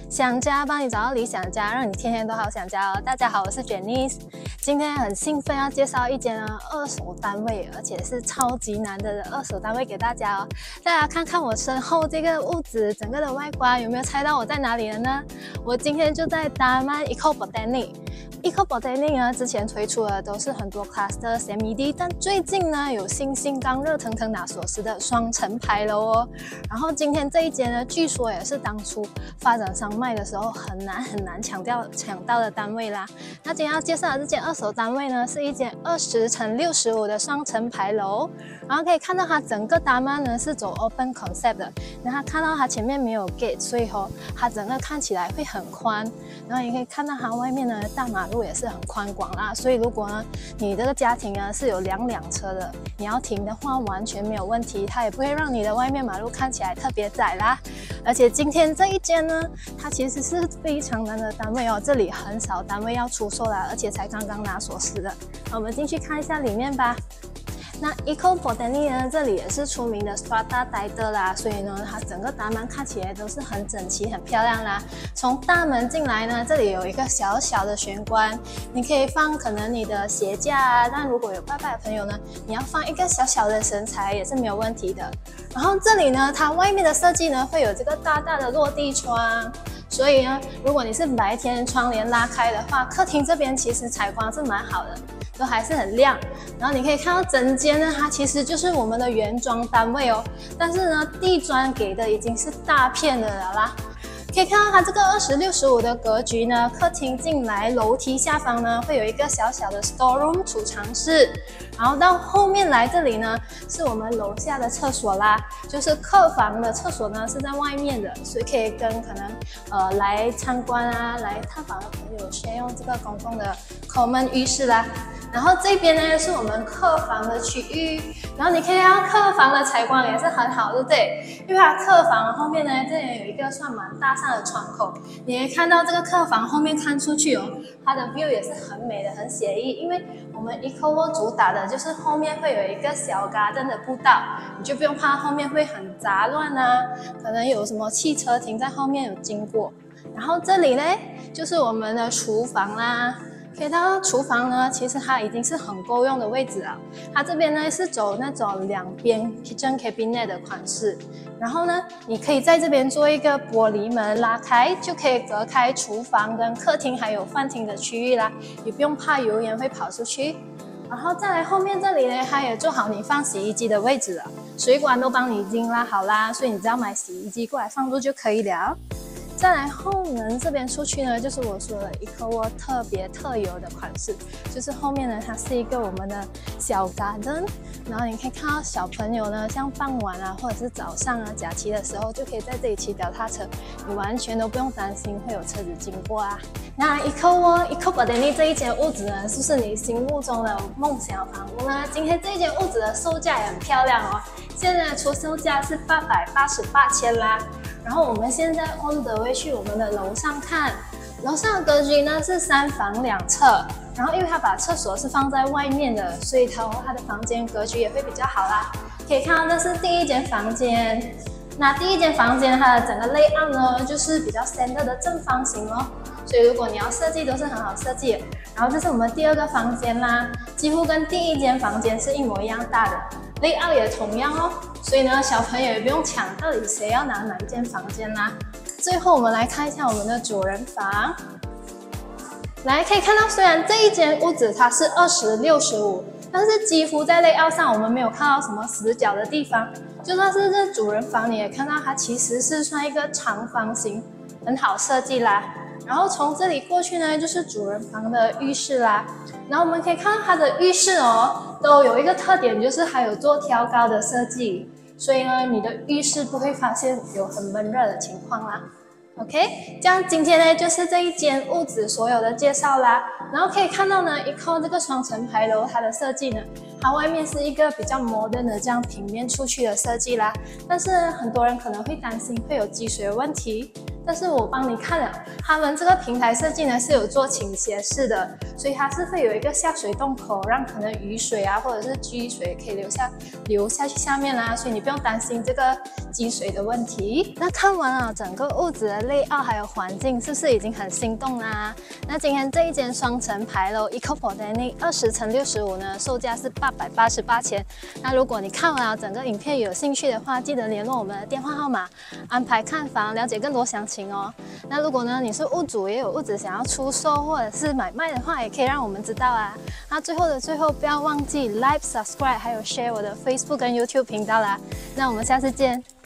想家帮你找到理想家，让你天天都好想家哦。大家好，我是 Janice， 今天很兴奋要介绍一间二手单位，而且是超级难得的二手单位给大家哦。大家看看我身后这个屋子整个的外观，有没有猜到我在哪里了呢？我今天就在达曼 Eco Botanic。Eco Botanic 呢，之前推出的都是很多 cluster CMD， 但最近呢有新刚热腾腾拿锁匙的双层牌楼哦。然后今天这一间呢，据说也是当初发展商卖的时候很难抢到的单位啦。那今天要介绍的这间二手单位呢，是一间20×65的双层牌楼。然后可以看到它整个达曼呢是走 open concept 的，然后看到它前面没有 gate， 所以它整个看起来会很宽。然后也可以看到它外面呢大马路也是很宽广啦，所以如果呢你这个家庭呢是有两辆车的，你要停的话完全没有问题，它也不会让你的外面马路看起来特别窄啦。而且今天这一间呢，它其实是非常难的单位哦，这里很少单位要出售啦，而且才刚刚拿锁匙的。那我们进去看一下里面吧。那 Eco Botanic 呢，这里也是出名的 Strata 待的啦，所以呢，它整个达曼看起来都是很整齐、很漂亮啦。从大门进来呢，这里有一个小小的玄关，你可以放可能你的鞋架啊，但如果有拜拜的朋友呢，你要放一个小小的神材也是没有问题的。然后这里呢，它外面的设计呢，会有这个大大的落地窗。所以呢，如果你是白天窗帘拉开的话，客厅这边其实采光是蛮好的，都还是很亮。然后你可以看到整间呢，它其实就是我们的原装单位哦，但是呢，地砖给的已经是大片的了啦。可以看到它这个20×65的格局呢，客厅进来楼梯下方呢会有一个小小的 store room 储藏室，然后到后面来这里呢是我们楼下的厕所啦，就是客房的厕所呢是在外面的，所以可以跟可能来参观啊来探访的朋友先用这个公共的 common 浴室啦。然后这边呢是我们客房的区域，然后你可以看到客房的采光也是很好，对不对？因为它客房后面呢，这里有一个算蛮大上的窗口，你可以看到这个客房后面看出去哦，它的 view 也是很美的，很写意。因为我们 Eco 主打的就是后面会有一个小 garden 的步道，你就不用怕后面会很杂乱啊，可能有什么汽车停在后面有经过。然后这里呢就是我们的厨房啦。可以看到厨房呢，其实它已经是很够用的位置了。它这边呢是走那种两边 kitchen cabinet 的款式，然后呢，你可以在这边做一个玻璃门拉开，就可以隔开厨房跟客厅还有饭厅的区域啦，也不用怕油烟会跑出去。然后再来后面这里呢，它也做好你放洗衣机的位置了，水管都帮你已经拉好啦，所以你只要买洗衣机过来放入就可以了。再来后门这边出去呢，就是我说的 Eco 特别特有的款式，就是后面呢它是一个我们的小 garden， 然后你可以看到小朋友呢，像傍晚啊或者是早上啊假期的时候，就可以在这里骑脚踏车，你完全都不用担心会有车子经过啊。那 Eco Botanic 这一间屋子呢，是不是你心目中的梦想房屋呢？今天这一间屋子的售价也很漂亮哦，现在出售价是888千啦。然后我们现在 on the way 去我们的楼上看，楼上的格局呢是3房2厕，然后因为它把厕所是放在外面的，所以它的房间格局也会比较好啦。可以看到这是第一间房间，那第一间房间它的整个 layout 呢就是比较 standard 的正方形哦，所以如果你要设计都是很好设计的。然后这是我们第二个房间啦，几乎跟第一间房间是一模一样大的。layout 也同样哦，所以呢，小朋友也不用抢到底谁要拿哪一间房间啦。最后我们来看一下我们的主人房，来可以看到，虽然这一间屋子它是20×65，但是几乎在layout上我们没有看到什么死角的地方。就算是这主人房，你也看到它其实是算一个长方形，很好设计啦。然后从这里过去呢，就是主人房的浴室啦。然后我们可以看到它的浴室哦，都有一个特点，就是还有做挑高的设计，所以呢，你的浴室不会发现有很闷热的情况啦。OK， 这样今天呢就是这一间屋子所有的介绍啦。然后可以看到呢，Eco 这个双层牌楼它的设计呢，它外面是一个比较 modern 的这样平面出去的设计啦。但是很多人可能会担心会有积水的问题。 但是我帮你看了，他们这个平台设计呢是有做倾斜式的，所以它是会有一个下水洞口，让可能雨水啊或者是积水可以流下去下面啦，所以你不用担心这个积水的问题。那看完了整个屋子的layout还有环境，是不是已经很心动啦？那今天这一间双层牌楼 Ecobotanic 20×65呢，售价是888千。那如果你看完了整个影片有兴趣的话，记得联络我们的电话号码，安排看房，了解更多详情哦。那如果呢你是屋主，也有屋子想要出售或者是买卖的话，也可以让我们知道啊。那最后的最后，不要忘记 Like、Subscribe 还有 Share 我的 Facebook 跟 YouTube 频道啦。那我们下次见。